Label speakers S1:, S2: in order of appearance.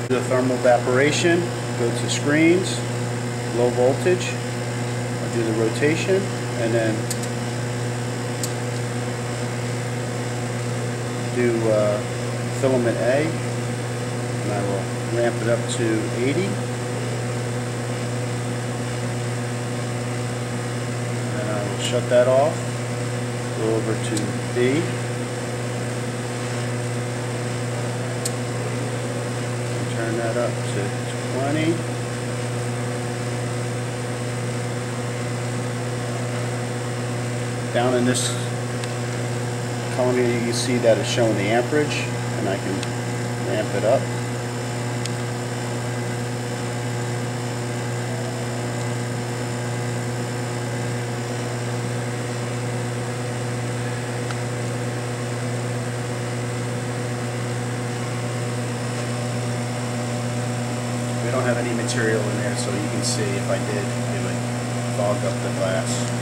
S1: The thermal evaporation, go to screens, low voltage, I'll do the rotation, and then do filament A, and I will ramp it up to 80. And I will shut that off, go over to B, and turn that up to 20. Down in this column here, you can see that it's showing the amperage, and I can ramp it up. We don't have any material in there, so you can see if I did, it would fog up the glass.